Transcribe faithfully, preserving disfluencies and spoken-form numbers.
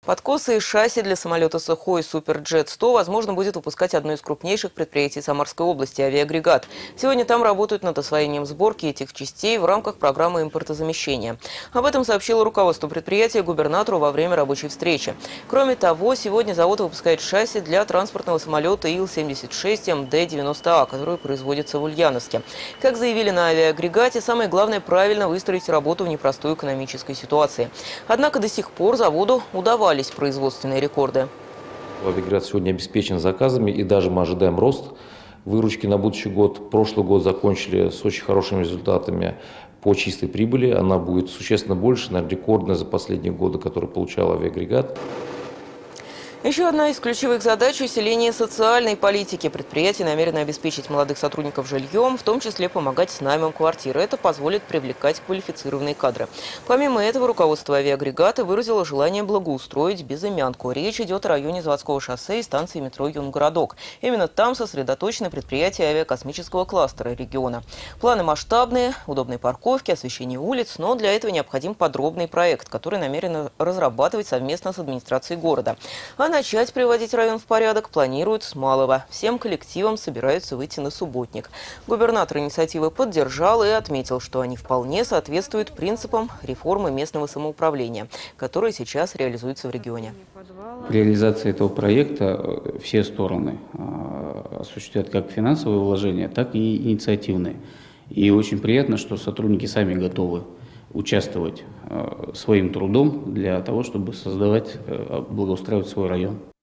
Подкосы и шасси для самолета «Сухой Суперджет сто» возможно будет выпускать одно из крупнейших предприятий Самарской области – «Авиагрегат». Сегодня там работают над освоением сборки этих частей в рамках программы импортозамещения. Об этом сообщило руководство предприятия губернатору во время рабочей встречи. Кроме того, сегодня завод выпускает шасси для транспортного самолета Ил семьдесят шесть М Д девяносто А, который производится в Ульяновске. Как заявили на «Авиагрегате», самое главное – правильно выстроить работу в непростой экономической ситуации. Однако до сих пор заводу удавались производственные рекорды. Авиагрегат сегодня обеспечен заказами, и даже мы ожидаем рост выручки на будущий год. Прошлый год закончили с очень хорошими результатами по чистой прибыли. Она будет существенно больше, наверное, рекордная за последние годы, которую получал Авиагрегат. Еще одна из ключевых задач – усиление социальной политики. Предприятие намерено обеспечить молодых сотрудников жильем, в том числе помогать с наймом квартиры. Это позволит привлекать квалифицированные кадры. Помимо этого, руководство «Авиагрегата» выразило желание благоустроить Безымянку. Речь идет о районе Заводского шоссе и станции метро «Юнгородок». Именно там сосредоточены предприятия авиакосмического кластера региона. Планы масштабные, удобные парковки, освещение улиц, но для этого необходим подробный проект, который намерены разрабатывать совместно с администрацией города. А начать приводить район в порядок планируют с малого. Всем коллективам собираются выйти на субботник. Губернатор инициативы поддержал и отметил, что они вполне соответствуют принципам реформы местного самоуправления, которые сейчас реализуются в регионе. При реализации этого проекта все стороны осуществляют как финансовые вложения, так и инициативные. И очень приятно, что сотрудники сами готовы участвовать своим трудом для того, чтобы создавать, благоустраивать свой район.